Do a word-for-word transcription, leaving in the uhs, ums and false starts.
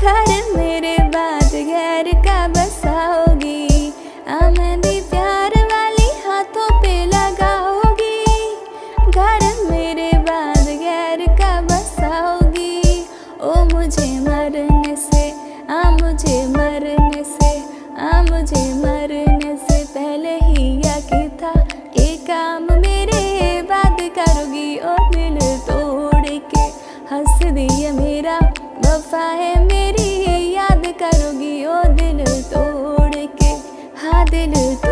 घर मेरे बाद गैर का बसाओगी, आ मेहंदी प्यार वाली हाथों पे लगाओगी। घर मेरे बाद गैर का बसाओगी, ओ मुझे मरने से, आ मुझे मरने से, आ मुझे मरने से पहले ही यकीन था ये काम मेरे बाद करोगी। ओ दिल तोड़ के हंस दिया मेरा, वफा है मेरी याद करोगी। ओ दिल तोड़ के, हाँ दिल